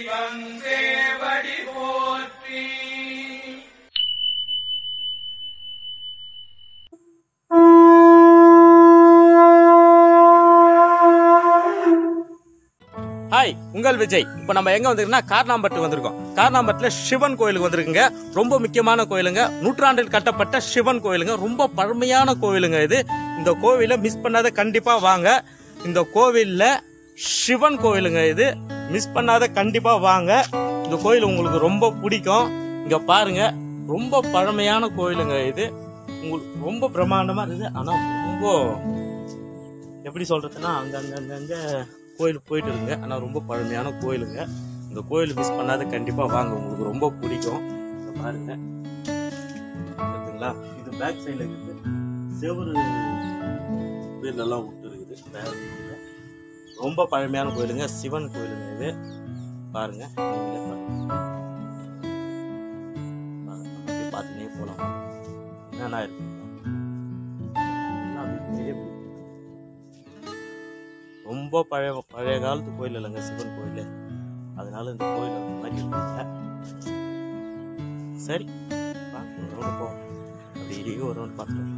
சிவன் சேவடி போற்றி. ஹாய், உங்கள் விஜய். இப்போ நம்ம எங்க வந்திருக்கோம்னா கார்னாம்பட்டு வந்திருக்கோம். கார்னாம்பட்டுல சிவன் கோயிலுக்கு வந்திருக்குங்க. ரொம்ப முக்கியமான கோயிலுங்க. நூற்றாண்டில் கட்டப்பட்ட சிவன் கோயிலுங்க. ரொம்ப பழமையான கோவிலுங்க இது. இந்த கோவிலை மிஸ் பண்ணாத கண்டிப்பா வாங்க. இந்த கோவில்ல சிவன் கோயிலுங்க இது. மிஸ் பண்ணாத கண்டிப்பா வாங்க. இந்த கோயில் உங்களுக்கு ரொம்ப பிடிக்கும். இங்க பாருங்க, ரொம்ப பழமையான கோயிலுங்க இது. உங்களுக்கு ரொம்ப பிரம்மாண்டமா இருக்குது. ஆனா ரொம்ப எப்படி சொல்றதுன்னா அங்கங்க கோயிலுக்கு போயிட்டு இருக்குங்க. ஆனால் ரொம்ப பழமையான கோயிலுங்க. இந்த கோயில் மிஸ் பண்ணாத கண்டிப்பாக வாங்க, உங்களுக்கு ரொம்ப பிடிக்கும். பாருங்க, பார்த்தீங்களா, இது பேக் சைடில் இருக்குது. செவரு வீலெல்லாம் விட்டு இருக்குது. ரொம்ப பழமையான கோயிலுங்க, சிவன் கோயிலுங்க இது. பாருங்க, பார்த்துனே போகலாம். என்னென்ன இருக்கு ரொம்ப பழைய காலத்து கோயில் இல்லைங்க சிவன் கோயில். அதனால இந்த கோயில் அந்த மாதிரி இருக்குங்க. சரி, ஒரு ரவுண்டு போவோம். அப்படியே ஒரு ரவுண்டு பார்த்துக்கலாம்.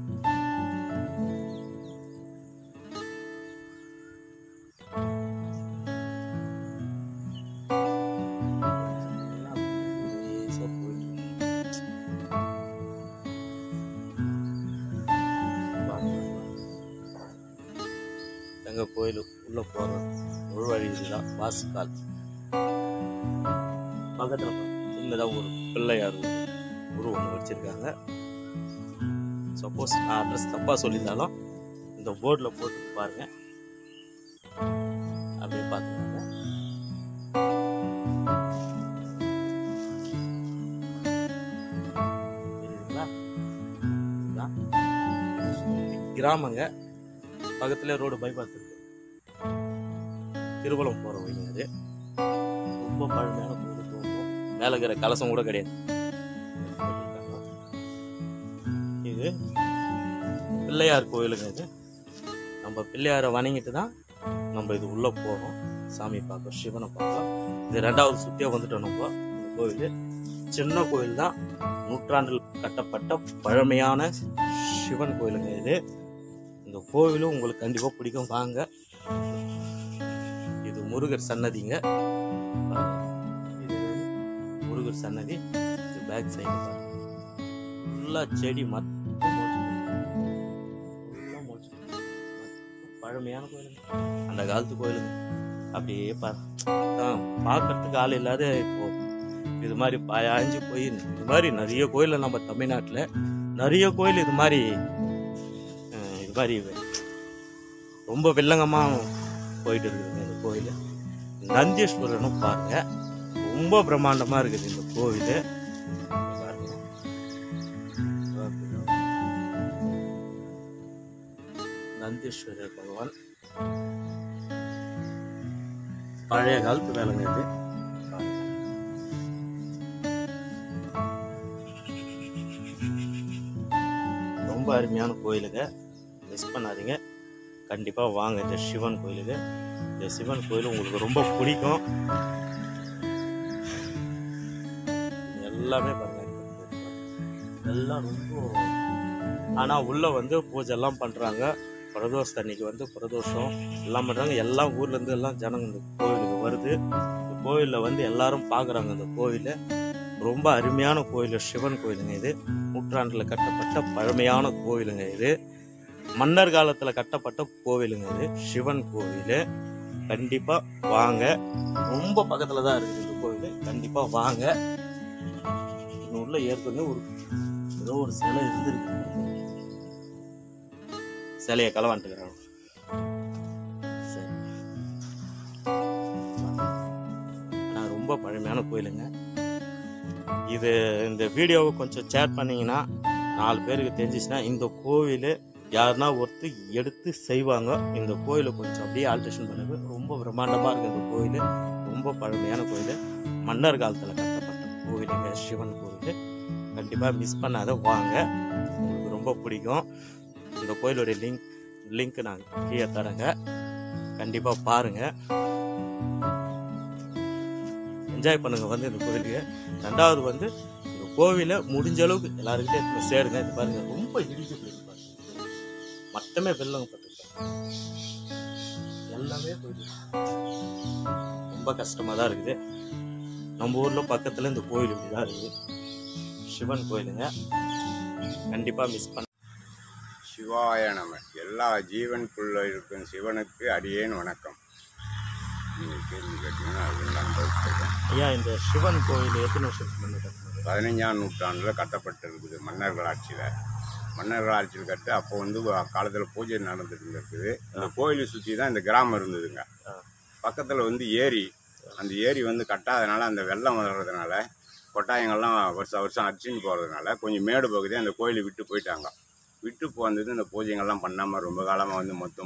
எங்க கோயில் உள்ள போறோம். ஒரு வழி இதுதான், வாசுக்கால். பக்கத்துல சின்னதா ஒரு பிள்ளையார் உருவம் வச்சிருக்காங்க. சப்போஸ் நான் அட்ரஸ் தப்பா சொல்லியிருந்தாலும் இந்த போர்ட்ல போட்டு பாருங்க, அப்படியே பார்த்துக்கோங்க. சரிங்களா? இதுதான் கிராமங்க. பக்கத்துல ரோடு பைபாஸ் இருக்கு. திருவள்ளம் போற வழி அது. ரொம்ப பழமையான கோயில். மேல இருக்கிற கலசம் கூட கிடையாது. இது பிள்ளையார் கோயிலுங்க. இது நம்ம பிள்ளையாரை வணங்கிட்டு தான் நம்ம இது உள்ள போறோம். சாமி பார்க்க, சிவனை பார்க்கலாம். இது 2வது சுத்தியா வந்துட்டோம். நம்ம கோயில் சின்ன கோயில் தான். நூற்றாண்டில் கட்டப்பட்ட பழமையான சிவன் கோயிலுங்க இது. இந்த கோவிலும் உங்களுக்கு கண்டிப்பா பிடிக்கும், வாங்க. இது முருகர் சன்னதிங்க. இது முருகர் சன்னதி. இது பேக் சைடு ஃபுல்லா செடி பழமையான கோயிலுங்க, அந்த காலத்து கோயிலுங்க. அப்படியே பார்க்கறதுக்கு ஆள் இல்லாத இப்போ இது மாதிரி பாயாஞ்சு போய் இது மாதிரி நிறைய கோயில் நம்ம தமிழ்நாட்டில் நிறைய கோயில் இது மாதிரி ரொம்ப வில்லங்கமா போயிட்டு இருக்குதுங்க இந்த கோயில். நந்தீஸ்வரனும் பாருங்க, ரொம்ப பிரம்மாண்டமா இருக்குது இந்த கோவில். பாருங்க, நந்தீஸ்வரர் பகவான் பழைய காலத்து வேலைங்க இது. ரொம்ப அருமையான கோயிலுங்க, மிஸ் பண்ணாதீங்க. கண்டிப்பா வாங்க இந்த சிவன் கோயிலுக்கு. இந்த சிவன் கோயில் உங்களுக்கு ரொம்ப பிடிக்கும். எல்லாமே பாருங்க, எல்லாம் ரொம்ப. ஆனா உள்ள பூஜை எல்லாம் பண்றாங்க. பிரதோஷத்தன்னைக்கு பிரதோஷம் எல்லாம் பண்றாங்க. எல்லா ஊர்ல இருந்து எல்லாம் ஜனங்க இந்த கோயிலுக்கு வருது. இந்த கோயில்ல எல்லாரும் பாக்குறாங்க. இந்த கோயில ரொம்ப அருமையான கோயில், சிவன் கோயிலுங்க இது. நூற்றாண்டுல கட்டப்பட்ட பழமையான கோயிலுங்க இது. மன்னர் காலத்துல கட்டப்பட்ட கோவிலுங்க இது, சிவன் கோவில். கண்டிப்பா வாங்க. ரொம்ப பக்கத்துல தான் இருக்குது இந்த கோவில். கண்டிப்பா வாங்க. உள்ள ஏற்கனவே ஏதோ ஒரு சிலை இருந்திருக்கு. சிலையை களவாண்டுக்கிறாங்க. சரி, ஆனா ரொம்ப பழமையான கோயிலுங்க இது. இந்த வீடியோவை கொஞ்சம் ஷேர் பண்ணீங்கன்னா 4 பேருக்கு தெரிஞ்சிச்சுன்னா இந்த கோவில் யாருன்னா ஒருத்தர் எடுத்து செய்வாங்க. இந்த கோயிலை கொஞ்சம் அப்படியே ஆல்ட்ரேஷன் பண்ணுது. ரொம்ப பிரம்மாண்டமா இருக்கு இந்த கோயில். ரொம்ப பழமையான கோயில், மன்னர் காலத்துல கட்டப்பட்ட கோவிலுங்க, சிவன் கோவில். கண்டிப்பா மிஸ் பண்ணாத வாங்க, உங்களுக்கு ரொம்ப பிடிக்கும். இந்த கோயிலுடைய லிங்க் நான் கீழே தரேங்க. கண்டிப்பா பாருங்க. என்ஜாய் பண்ணுங்கள் வந்து இந்த கோயிலுக்கு. ரெண்டாவது வந்து இந்த கோவிலை முடிஞ்ச அளவுக்கு எல்லாருக்கிட்டே சேருங்க. இது பாருங்கள் ரொம்ப இடிச்சு போயிருக்கு பாருங்க, மொத்தமே வெள்ளம் பட்டுருக்காங்க, எல்லாமே போயிட்டு ரொம்ப கஷ்டமாக தான் இருக்குது. நம்ம ஊரில் பக்கத்தில் இந்த கோயில் இப்படி தான் இருக்குது, சிவன் கோயிலுங்க. கண்டிப்பாக மிஸ் பண்ண. சிவாய நம. எல்லா ஜீவனுக்குள்ள இருக்கும் சிவனுக்கு அடியேன் வணக்கம். நீங்கள் கேள்வி கேட்டீங்கன்னா ஐயா, இந்த சிவன் கோயில் எத்தனை வருஷத்துக்கு முன்னாடி கட்டினது? 15ஆம் நூற்றாண்டில் கட்டப்பட்டிருக்குது. மன்னர்கள் ஆட்சியில் கட்டு அப்போ வந்து காலத்தில் பூஜை நடந்துட்டு இருக்குது. அந்த கோயிலை சுற்றி தான் இந்த கிராமம் இருந்ததுங்க. பக்கத்தில் வந்து ஏரி, அந்த ஏரி வந்து கட்டாதனால அந்த வெள்ளம் வர்றதுனால கொட்டாயங்கள்லாம் வருஷம் அடிச்சுன்னு போகிறதுனால கொஞ்சம் மேடு பகுதியாக அந்த கோயிலை விட்டு போயிட்டாங்க. விட்டு போனது இந்த பூஜைகள்லாம் பண்ணாமல் ரொம்ப காலமாக வந்து மொத்தம்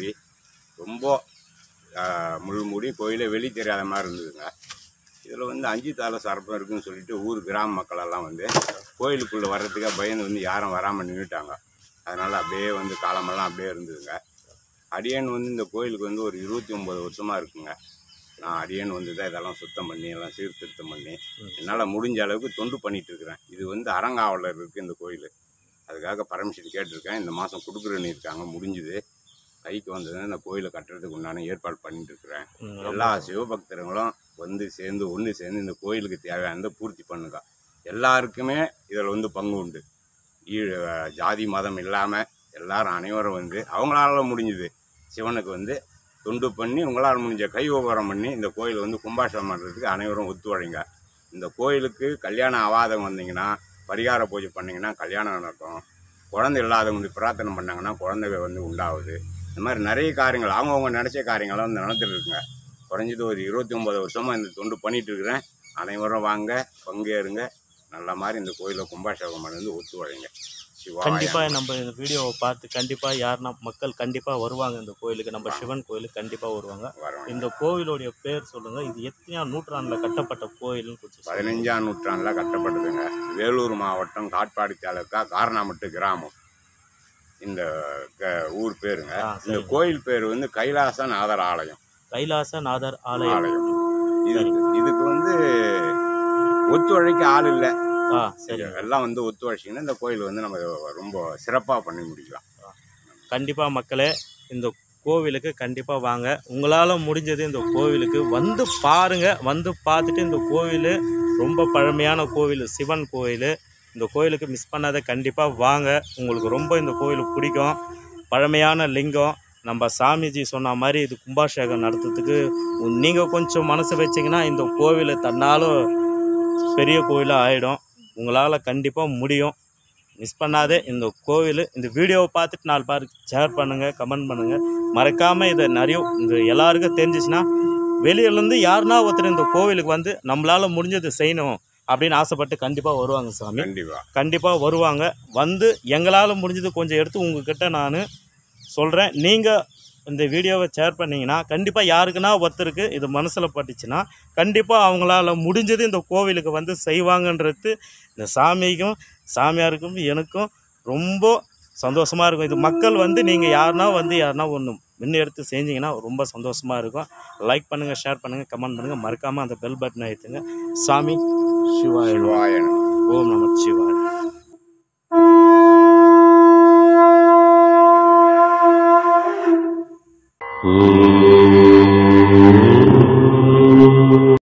முள் மூடி கோயிலே வெளி தெரியாத மாதிரி இருந்ததுங்க. இதில் வந்து 5 தலை சர்ப்பம் இருக்குதுன்னு சொல்லிட்டு ஊர் கிராம மக்களெல்லாம் வந்து கோயிலுக்குள்ளே வர்றதுக்காக பயந்து வந்து யாரும் வராமல் நின்றுட்டாங்க. அதனால் அப்படியே வந்து காலமெல்லாம் அப்படியே இருந்ததுங்க. அடியேன் வந்து இந்த கோயிலுக்கு வந்து ஒரு 29 வருஷமாக இருக்குங்க. நான் அடியேன் வந்து தான் இதெல்லாம் சுத்தம் பண்ணி எல்லாம் சீர்திருத்தம் பண்ணி என்னால் முடிஞ்ச அளவுக்கு தொண்டு பண்ணிகிட்டு இருக்கிறேன். இது வந்து அறங்காவலர் இருக்குது இந்த கோயில், அதுக்காக பர்மிஷன் கேட்டிருக்கேன். இந்த மாதம் கொடுக்குறேன்னு இருக்காங்க, முடிஞ்சுது. கைக்கு வந்ததுன்னா இந்த கோயிலை கட்டுறதுக்கு உண்டான ஏற்பாடு பண்ணிட்டு இருக்கிறேன். எல்லா சிவபக்தர்களும் வந்து ஒன்று சேர்ந்து இந்த கோயிலுக்கு தேவையானதை பூர்த்தி பண்ணுங்க. எல்லாருக்குமே இதில் வந்து பங்கு உண்டு. ஜாதி மதம் இல்லாமல் எல்லாரும் அனைவரும் வந்து அவங்களால முடிஞ்சுது சிவனுக்கு வந்து தொண்டு பண்ணி உங்களால் முடிஞ்ச கை உபகாரம் பண்ணி இந்த கோயில் வந்து கும்பாபிஷேகம் பண்ணுறதுக்கு அனைவரும் ஒத்துழைங்க. இந்த கோயிலுக்கு கல்யாணம் ஆகாதவங்க வந்தீங்கன்னா பரிகார பூஜை பண்ணிங்கன்னா கல்யாணம் நடக்கும். குழந்தை இல்லாதவங்க வந்து பிரார்த்தனை பண்ணாங்கன்னா குழந்தைங்க வந்து உண்டாகுது. இந்த மாதிரி நிறைய காரியங்கள் அவங்கவுங்க நினச்ச காரியங்கள்லாம் வந்து நடந்துட்டு இருக்குங்க. குறைஞ்சது ஒரு 29 வருஷமாக இந்த தொண்டு பண்ணிகிட்டு இருக்கிறேன். அனைவரும் வாங்க, பங்கேறுங்க. நல்ல மாதிரி இந்த கோயிலை கும்பாபிஷேகம் பண்ணி வந்து ஒத்துழைங்க. கண்டிப்பாக நம்ம இந்த வீடியோவை பார்த்து கண்டிப்பாக யாருன்னா மக்கள் கண்டிப்பாக வருவாங்க இந்த கோயிலுக்கு. நம்ம சிவன் கோயிலுக்கு கண்டிப்பாக வருவாங்க. இந்த கோவிலுடைய பேர் சொல்லுங்கள், இது எத்தனையாம் நூற்றாண்டில் கட்டப்பட்ட கோயில்னு? 15ஆம் நூற்றாண்டில் கட்டப்பட்டதுங்க. வேலூர் மாவட்டம் காட்பாடி தாலுக்கா காரணாமட்டு கிராமம் இந்த ஊர் பேருங்க. இந்த கோயில் பேர் வந்து கைலாசநாதர் ஆலயம். கைலாசநாதர் ஆலயம். இதுக்கு வந்து ஒத்துழைக்க ஆள் இல்லை. சரி, எல்லாம் வந்து ஒத்துழைச்சிங்கன்னா இந்த கோயில் வந்து நம்ம ரொம்ப சிறப்பாக பண்ணி முடிக்கலாம். கண்டிப்பாக மக்களே இந்த கோவிலுக்கு கண்டிப்பாக வாங்க. உங்களால் முடிஞ்சது இந்த கோவிலுக்கு வந்து பாருங்கள். வந்து பார்த்துட்டு இந்த கோவில் ரொம்ப பழமையான கோவில், சிவன் கோவில். இந்த கோயிலுக்கு மிஸ் பண்ணாத கண்டிப்பாக வாங்க. உங்களுக்கு ரொம்ப இந்த கோயில் பிடிக்கும். பழமையான லிங்கம். நம்ம சாமிஜி சொன்ன மாதிரி இது கும்பாபிஷேகம் நடத்துறதுக்கு நீங்கள் கொஞ்சம் மனசு வச்சிங்கன்னா இந்த கோவில் தன்னாலும் பெரிய கோயிலாக ஆகிடும். உங்களால் கண்டிப்பாக முடியும். மிஸ் பண்ணாதே இந்த கோவில். இந்த வீடியோவை பார்த்துட்டு 4 பேருக்கு ஷேர் பண்ணுங்கள், கமெண்ட் பண்ணுங்கள். மறக்காமல் இதை இந்த எல்லாருக்கும் தெரிஞ்சிச்சுன்னா வெளியிலேருந்து யாருன்னா ஒருத்தர் இந்த கோவிலுக்கு வந்து நம்மளால் முடிஞ்சது செய்யணும் அப்படின்னு ஆசைப்பட்டு கண்டிப்பாக வருவாங்க சாமி. கண்டிப்பாக வருவாங்க. வந்து எங்களால் முடிஞ்சது கொஞ்சம் எடுத்து உங்ககிட்ட நான் சொல்கிறேன். நீங்கள் இந்த வீடியோவை ஷேர் பண்ணிங்கன்னா கண்டிப்பாக யாருக்குன்னா ஒருத்தருக்கு இது மனசில் பட்டுச்சுன்னா கண்டிப்பாக அவங்களால முடிஞ்சது இந்த கோவிலுக்கு வந்து செய்வாங்கன்றது இந்த சாமிக்கும் சாமியாருக்கும் எனக்கும் ரொம்ப சந்தோஷமாக இருக்கும். இது மக்கள் வந்து நீங்கள் யாருன்னா ஒன்று முன்னெடுத்து செஞ்சிங்கன்னா ரொம்ப சந்தோஷமாக இருக்கும். லைக் பண்ணுங்கள், ஷேர் பண்ணுங்கள், கமெண்ட் பண்ணுங்கள். மறக்காமல் அந்த பெல் பட்டனை அழுத்துங்க. சாமி சிவாய. ஓம் நம சிவாய.